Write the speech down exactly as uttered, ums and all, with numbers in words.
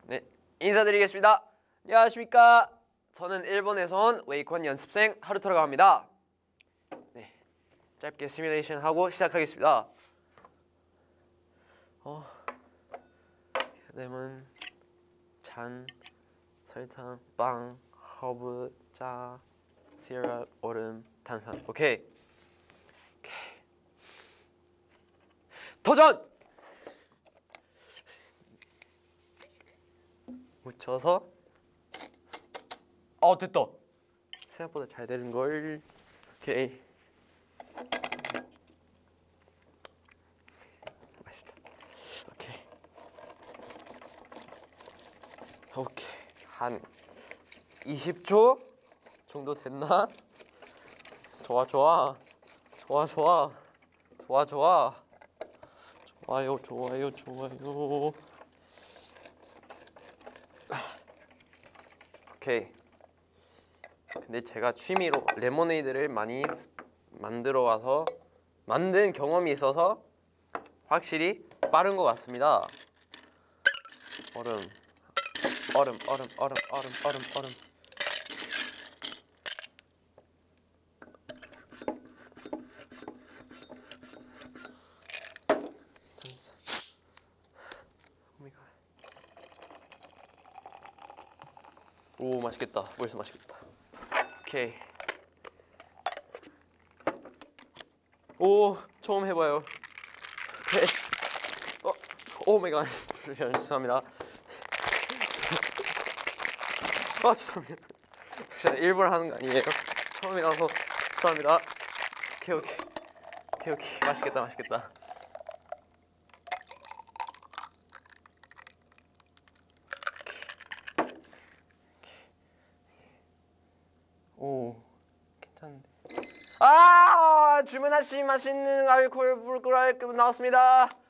네, 인사드리겠습니다. 안녕하십니까. 저는 일본에서 온 웨이콘 연습생 하루토라고 합니다. 네, 짧게 시뮬레이션 하고 시작하겠습니다. 어, 레몬, 잔, 설탕, 빵, 허브, 짜, 시럽, 얼음, 탄산. 오케이. 오케이. 도전! 묻혀서. 어, 됐다. 생각보다 잘 되는 걸. 오케이. 맛있다. 오케이. 오케이. 한 이십 초 정도 됐나? 좋아 좋아. 좋아 좋아. 좋아 좋아. 좋아요 좋아요 좋아요. 오케이. 근데 제가 취미로 레모네이드를 많이 만들어 와서 만든 경험이 있어서 확실히 빠른 것 같습니다. 얼음, 얼음, 얼음, 얼음, 얼음, 얼음, 얼음. 오, 맛있겠다. 벌써 맛있겠다. 오케이. 오, 처음 해봐요. 오케이. 어, 오 마이 갓. 죄송합니다. 아, 죄송합니다. 진짜 일부러 하는 거 아니에요. 처음이라서 죄송합니다. 오케이, 오케이. 오케이, 오케이. 맛있겠다, 맛있겠다. 오, 괜찮은데. 아, 주문하신 맛있는 알코올 불꿀 알급 나왔습니다.